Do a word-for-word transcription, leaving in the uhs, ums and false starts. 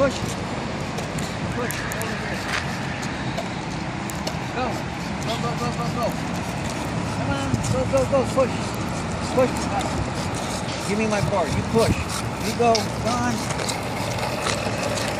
push. Push. Over here. Go. Go, go, go, go, go. Come on. Go, go, go. Push. Push. Give me my bar. You push. You go. Come on.